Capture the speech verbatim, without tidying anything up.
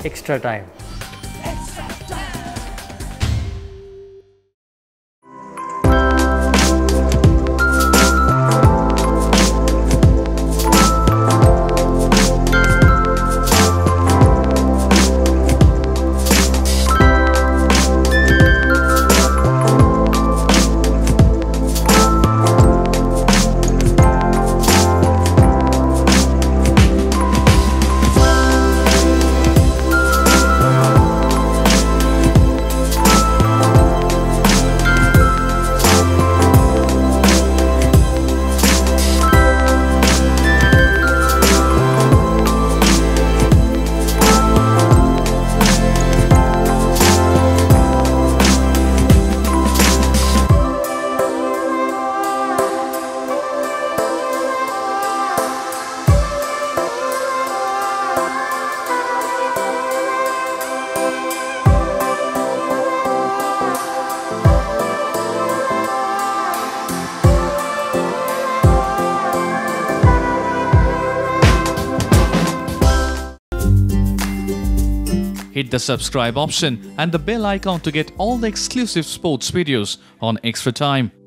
Extra Time. Hit the subscribe option and the bell icon to get all the exclusive sports videos on Extra Time.